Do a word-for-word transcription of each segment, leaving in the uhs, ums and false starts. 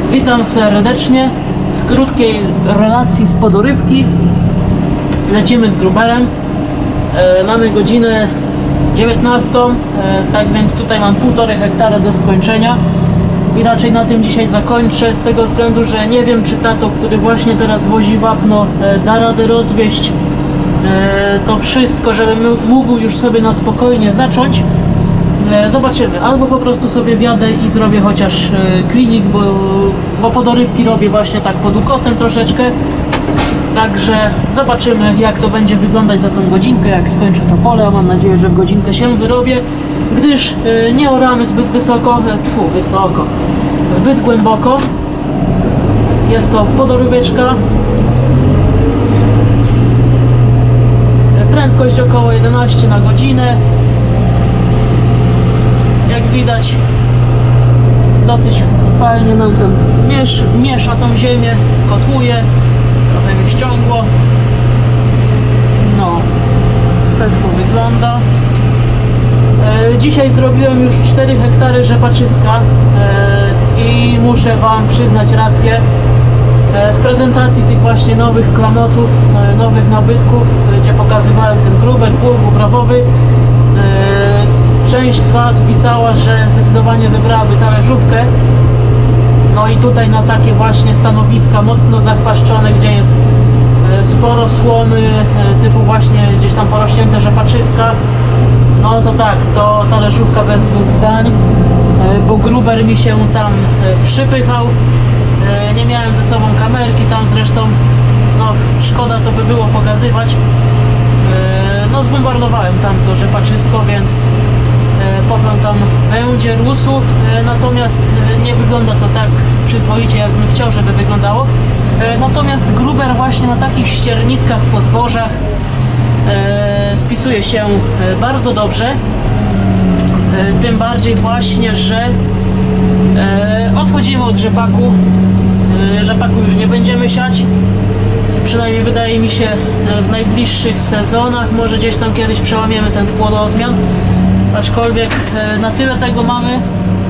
Witam serdecznie z krótkiej relacji z podorywki. Lecimy z gruberem. E, mamy godzinę dziewiętnastą, e, tak więc tutaj mam półtorej hektara do skończenia i raczej na tym dzisiaj zakończę, z tego względu, że nie wiem, czy tato, który właśnie teraz wozi wapno, e, da radę rozwieść e, to wszystko, żebym mógł już sobie na spokojnie zacząć. Zobaczymy, albo po prostu sobie wjadę i zrobię chociaż klinik, bo, bo podorywki robię właśnie tak pod ukosem troszeczkę. Także zobaczymy, jak to będzie wyglądać za tą godzinkę, jak skończę to pole. Mam nadzieję, że w godzinkę się wyrobię, gdyż nie oramy zbyt wysoko, tfu, wysoko, zbyt głęboko. Jest to podoryweczka. Prędkość około jedenaście na godzinę. Jak widać, dosyć fajnie nam tam miesz, miesza tą ziemię, kotłuje, trochę mi ściągło. No, tak to wygląda. E, dzisiaj zrobiłem już cztery hektary rzepaczyska e, i muszę wam przyznać rację. E, w prezentacji tych właśnie nowych klamotów, e, nowych nabytków, e, gdzie pokazywałem ten gruber, pług uprawowy, e, część z was pisała, że zdecydowanie wybrałaby talerzówkę. No i tutaj na takie właśnie stanowiska mocno zachwaszczone, gdzie jest sporo słomy, typu właśnie gdzieś tam porośnięte rzepaczyska, no to tak, to talerzówka bez dwóch zdań, bo gruber mi się tam przypychał. Nie miałem ze sobą kamerki tam zresztą, no szkoda to by było pokazywać. No zbombardowałem tam to rzepaczysko, więc popeł tam będzie rósł, natomiast nie wygląda to tak przyzwoicie, jak bym chciał, żeby wyglądało. Natomiast gruber właśnie na takich ścierniskach po zbożach spisuje się bardzo dobrze. Tym bardziej właśnie, że odchodzimy od rzepaku. Rzepaku już nie będziemy siać. Przynajmniej wydaje mi się w najbliższych sezonach. Może gdzieś tam kiedyś przełamiemy ten płodozmian. Aczkolwiek na tyle tego mamy,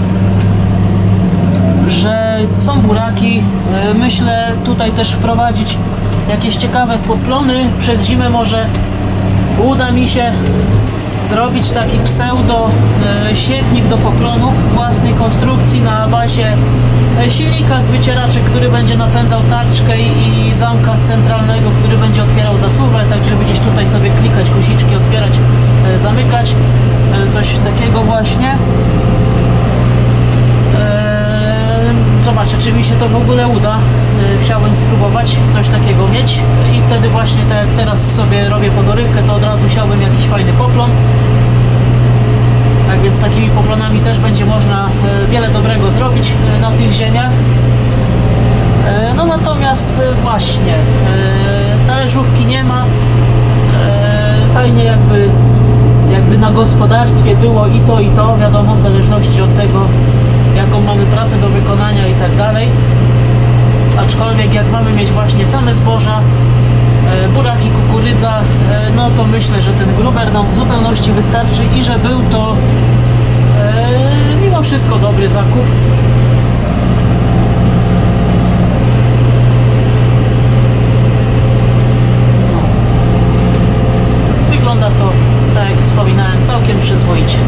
że są buraki. Myślę tutaj też wprowadzić jakieś ciekawe podplony. Przez zimę może uda mi się zrobić taki pseudo siewnik do poplonów własnej konstrukcji na bazie silnika z wycieraczy, który będzie napędzał tarczkę i zamka z centralnego, który będzie otwierał zasuwę, tak żeby gdzieś tutaj sobie klikać guziczki, otwierać, zamykać, coś takiego właśnie. Zobaczę, czy mi się to w ogóle uda. Chciałbym spróbować coś takiego mieć i wtedy właśnie, tak jak teraz sobie robię podorywkę, to od razu siałbym jakiś fajny poplon. Tak więc takimi poplonami też będzie można wiele dobrego zrobić na tych ziemiach. No natomiast właśnie talerzówki nie ma. Fajnie jakby, jakby na gospodarstwie było i to i to, wiadomo, w zależności od tego, jaką mamy pracę do wykonania i tak dalej. Aczkolwiek jak mamy mieć właśnie same zboża, buraki, kukurydza, no to myślę, że ten gruber nam w zupełności wystarczy i że był to mimo wszystko dobry zakup. No. Wygląda to, tak jak wspominałem, całkiem przyzwoicie.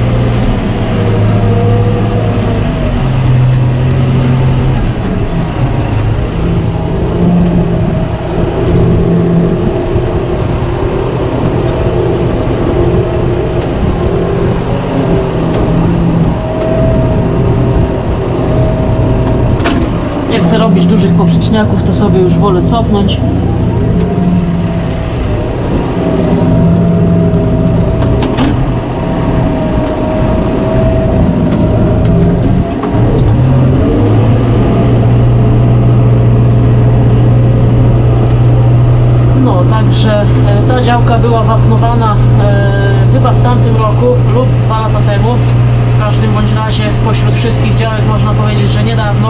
Nie chcę robić dużych poprzeczniaków, to sobie już wolę cofnąć. No, także ta działka była wapnowana e, chyba w tamtym roku lub dwa lata temu. W każdym bądź razie spośród wszystkich działek można powiedzieć, że niedawno.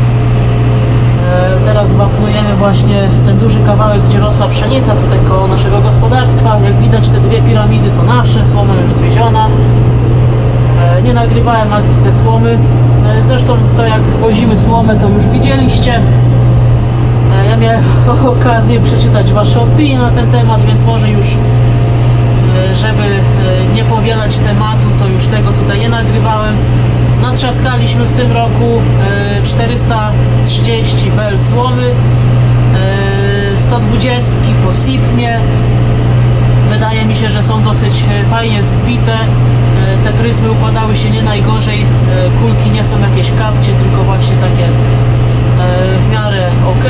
Teraz wapnujemy właśnie ten duży kawałek, gdzie rosła pszenica, tutaj koło naszego gospodarstwa. Jak widać, te dwie piramidy to nasze, słoma już zwieziona. Nie nagrywałem akcji ze słomy, Zresztą to jak wozimy słomę, to już widzieliście. Ja miałem okazję przeczytać wasze opinie na ten temat, więc może już, żeby nie powielać tematu, to już tego tutaj nie nagrywałem. Natrzaskaliśmy w tym roku czterysta trzydzieści bel słomy, sto dwadzieścia po sipmie. Wydaje mi się, że są dosyć fajnie zbite. Te pryzmy układały się nie najgorzej. Kulki nie są jakieś kapcie, tylko właśnie takie w miarę ok.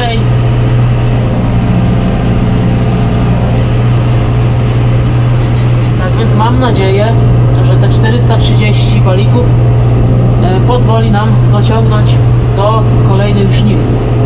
Tak więc mam nadzieję, że te czterysta trzydzieści walików pozwoli nam dociągnąć do kolejnych żniw.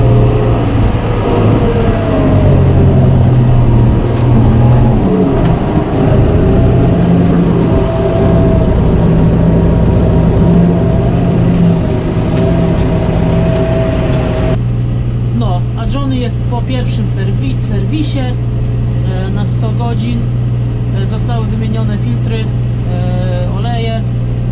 No, a Johnny jest po pierwszym serwi serwisie na sto godzin. Zostały wymienione filtry, oleje.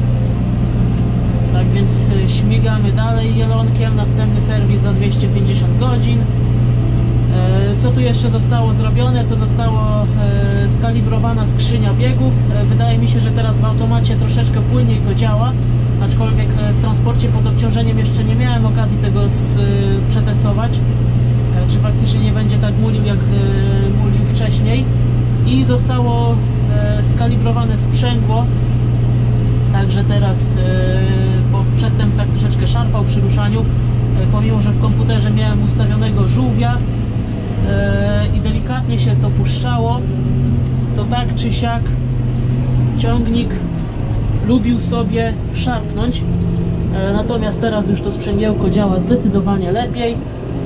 Tak więc śmigamy dalej jelonkiem. Następny serwis za dwieście pięćdziesiąt godzin. Co tu jeszcze zostało zrobione? To zostało skalibrowana skrzynia biegów. Wydaje mi się, że teraz w automacie troszeczkę płynniej to działa, aczkolwiek w transporcie pod obciążeniem jeszcze nie miałem okazji tego przetestować, czy faktycznie nie będzie tak mulił, jak mulił wcześniej. I zostało skalibrowane sprzęgło, także teraz, bo przedtem tak troszeczkę szarpał przy ruszaniu, pomimo że w komputerze miałem ustawionego żółwia i delikatnie się to puszczało, to tak czy siak ciągnik lubił sobie szarpnąć. Natomiast teraz już to sprzęgiełko działa zdecydowanie lepiej.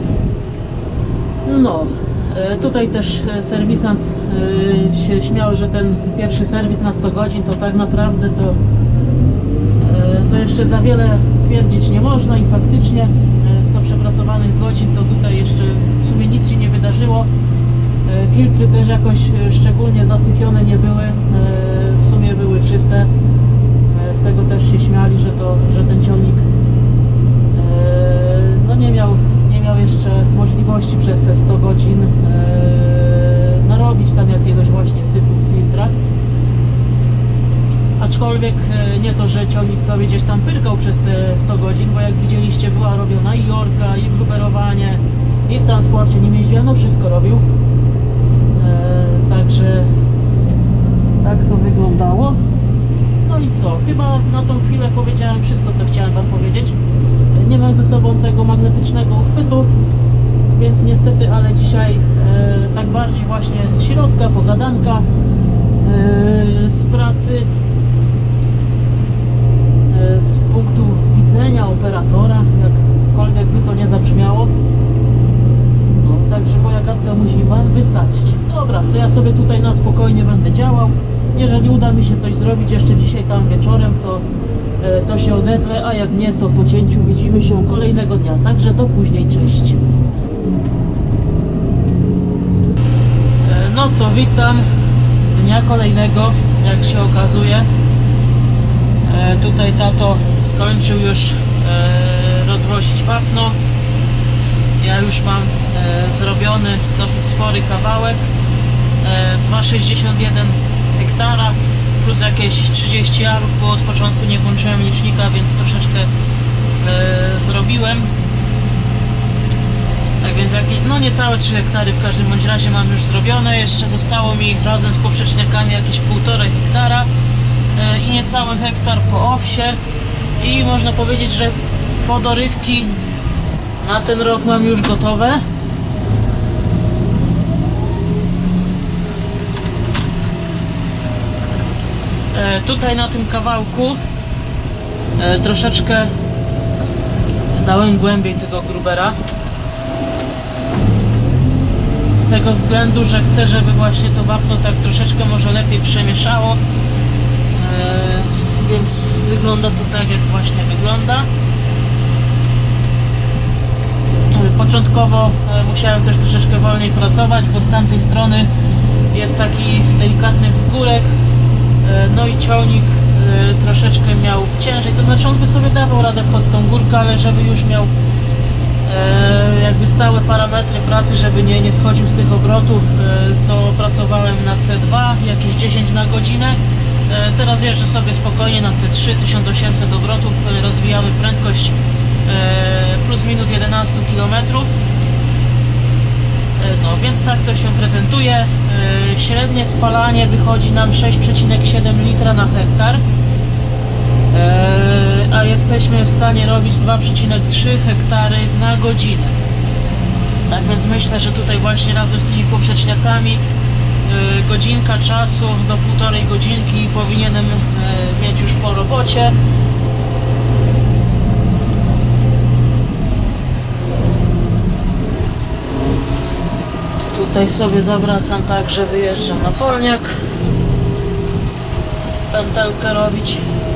No, tutaj też serwisant się śmiał, że ten pierwszy serwis na sto godzin to tak naprawdę to, to jeszcze za wiele stwierdzić nie można i faktycznie sto przepracowanych godzin to tutaj jeszcze w sumie nic się nie wydarzyło. Filtry też jakoś szczególnie zasyfione nie były, w sumie były czyste. Z tego też się śmiali, że, to, że ten ciągnik no nie miał, nie miał jeszcze możliwości przez te sto godzin narobić tam jakiegoś właśnie syfu w filtrach. Aczkolwiek nie to, że ciągnik sobie gdzieś tam pyrkał przez te sto godzin, bo jak widzieliście, była robiona i jorka, i gruberowanie, i w transporcie nim jeździłem, no wszystko robił. Także tak to wyglądało. No i co? Chyba na tą chwilę powiedziałem wszystko, co chciałem wam powiedzieć. Nie mam ze sobą tego magnetycznego uchwytu, więc niestety, ale dzisiaj e, tak bardziej właśnie z środka, pogadanka, e, z pracy, e, z punktu widzenia operatora, jakkolwiek by to nie zabrzmiało. No, także moja gadka musi wam wystarczyć. Dobra, to ja sobie tutaj na spokojnie będę działał. Jeżeli uda mi się coś zrobić jeszcze dzisiaj tam wieczorem, to, e, to się odezwę, a jak nie, to po cięciu widzimy się kolejnego dnia. Także do później, cześć. E, no to witam dnia kolejnego, jak się okazuje. E, tutaj tato skończył już e, rozwozić wapno. Ja już mam e, zrobiony dosyć spory kawałek, e, dwa przecinek sześćdziesiąt jeden hektara plus jakieś trzydzieści arów, bo od początku nie włączyłem licznika, więc troszeczkę e, zrobiłem. Tak więc jak, no niecałe trzy hektary w każdym bądź razie mam już zrobione. Jeszcze zostało mi razem z poprzeczniakami jakieś półtorej hektara e, i niecały hektar po owsie. I można powiedzieć, że podorywki na ten rok mam już gotowe. E, tutaj na tym kawałku e, troszeczkę dałem głębiej tego grubera. Z tego względu, że chcę, żeby właśnie to wapno tak troszeczkę może lepiej przemieszało. E, więc wygląda to tak, jak właśnie wygląda. Początkowo musiałem też troszeczkę wolniej pracować, bo z tamtej strony jest taki delikatny wzgórek, no i ciągnik troszeczkę miał cień. ciężej, to znaczy on by sobie dawał radę pod tą górkę, ale żeby już miał e, jakby stałe parametry pracy, żeby nie, nie schodził z tych obrotów, e, to pracowałem na C dwa, jakieś dziesięć na godzinę. E, teraz jeżdżę sobie spokojnie na C trzy, tysiąc osiemset obrotów, e, rozwijamy prędkość e, plus minus jedenaście kilometrów. No więc tak to się prezentuje. Średnie spalanie wychodzi nam sześć przecinek siedem litra na hektar, a jesteśmy w stanie robić dwa przecinek trzy hektary na godzinę. Tak więc myślę, że tutaj właśnie razem z tymi poprzeczniakami godzinka czasu do półtorej godzinki powinienem mieć już po robocie. Tutaj sobie zawracam tak, że wyjeżdżam na polniak, pętelkę robić,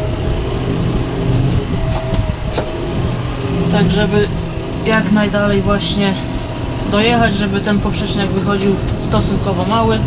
tak żeby jak najdalej właśnie dojechać, żeby ten poprzeczniak wychodził stosunkowo mały.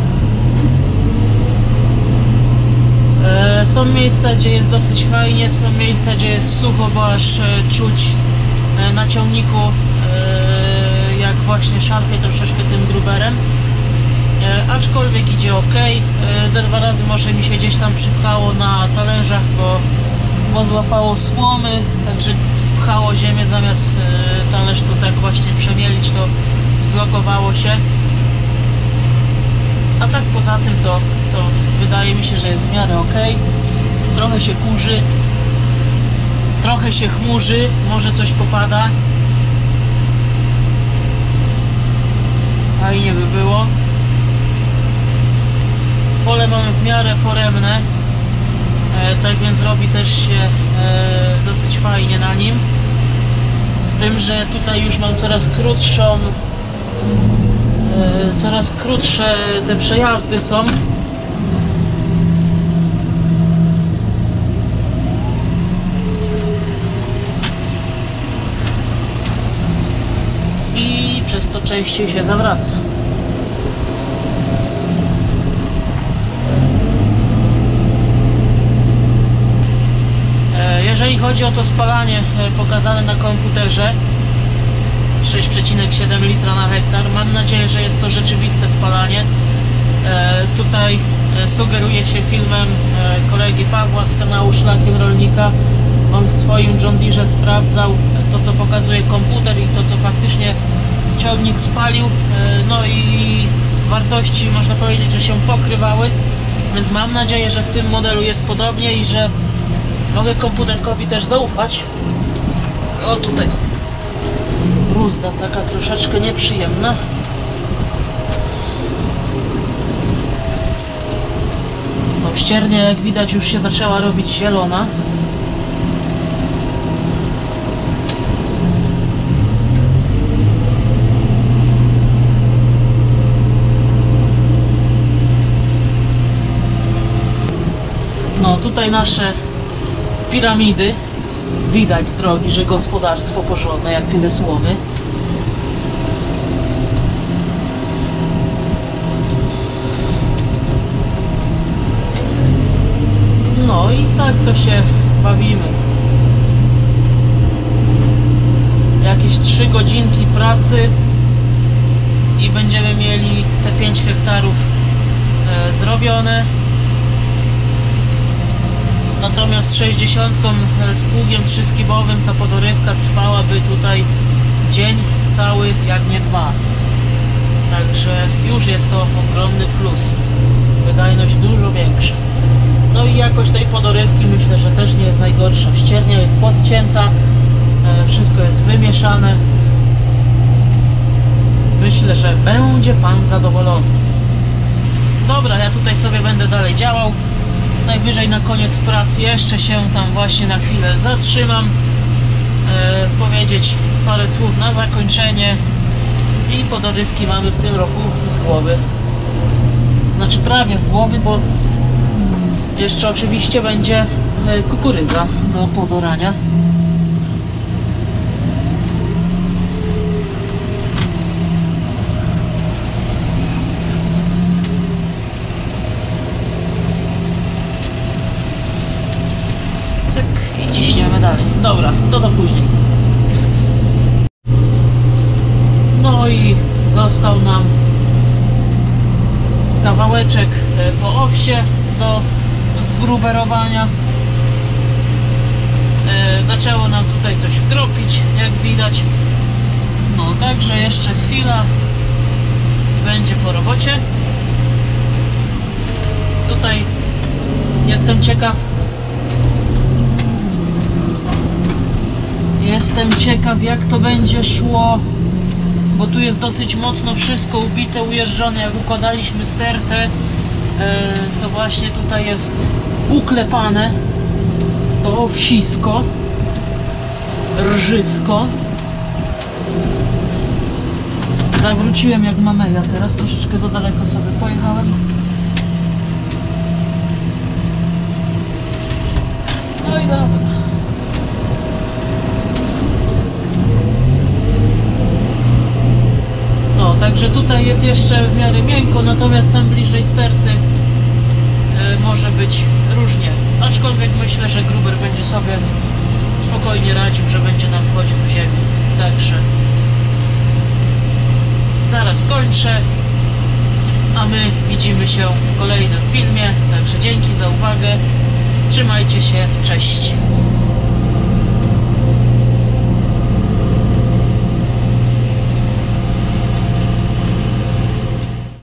E, są miejsca, gdzie jest dosyć fajnie, są miejsca, gdzie jest sucho, bo aż e, czuć e, na ciągniku e, jak właśnie szarpie troszeczkę tym gruberem, e, aczkolwiek idzie ok. E, ze dwa razy może mi się gdzieś tam przypchało na talerzach, bo, bo złapało słomy, także pchało ziemię, zamiast e, talerz tu tak właśnie przemielić, to zblokowało się. A tak poza tym to, to wydaje mi się, że jest w miarę ok. Trochę się kurzy, trochę się chmurzy, może coś popada. Fajnie by było. Pole mamy w miarę foremne, e, tak więc robi też się e, dosyć fajnie na nim. Z tym, że tutaj już mam coraz krótszą, e, coraz krótsze te przejazdy są. I przez to częściej się zawraca. Jeżeli chodzi o to spalanie pokazane na komputerze, sześć przecinek siedem litra na hektar, mam nadzieję, że jest to rzeczywiste spalanie. Tutaj sugeruje się filmem kolegi Pawła z kanału Szlakiem Rolnika. On w swoim John Deere sprawdzał to, co pokazuje komputer, i to, co faktycznie ciągnik spalił. No i wartości, można powiedzieć, że się pokrywały, więc mam nadzieję, że w tym modelu jest podobnie i że mogę komputerkowi też zaufać. O, tutaj bruzda taka troszeczkę nieprzyjemna. No, ściernia, jak widać, już się zaczęła robić zielona. No, tutaj nasze piramidy. Widać z drogi, że gospodarstwo porządne, jak tyle słomy. No i tak to się bawimy. Jakieś trzy godzinki pracy i będziemy mieli te pięć hektarów e, zrobione. Natomiast sześćdziesiątką z pługiem trzyskibowym ta podorywka trwałaby tutaj dzień cały, jak nie dwa. Także już jest to ogromny plus. Wydajność dużo większa. No i jakość tej podorywki myślę, że też nie jest najgorsza. Ściernia jest podcięta, wszystko jest wymieszane. Myślę, że będzie Pan zadowolony. Dobra, ja tutaj sobie będę dalej działał. Najwyżej na koniec pracy jeszcze się tam właśnie na chwilę zatrzymam, e, powiedzieć parę słów na zakończenie i podorywki mamy w tym roku z głowy. Znaczy prawie z głowy, bo jeszcze oczywiście będzie kukurydza do podorania. cyk i ciśniemy dalej. Dobra, to do później. No i został nam kawałeczek po owsie do zgruberowania. Zaczęło nam tutaj coś kropić, jak widać. No, także jeszcze chwila będzie po robocie. Tutaj jestem ciekaw Jestem ciekaw jak to będzie szło, bo tu jest dosyć mocno wszystko ubite, ujeżdżone. Jak układaliśmy stertę, to właśnie tutaj jest uklepane to owsisko, rżysko. Zawróciłem jak mameja, teraz troszeczkę za daleko sobie pojechałem. No i dobra. No, także tutaj jest jeszcze w miarę miękko, natomiast tam bliżej sterty y, może być różnie. Aczkolwiek myślę, że gruber będzie sobie spokojnie radził, że będzie nam wchodził w ziemię. Także zaraz kończę, a my widzimy się w kolejnym filmie. Także dzięki za uwagę. Trzymajcie się, cześć.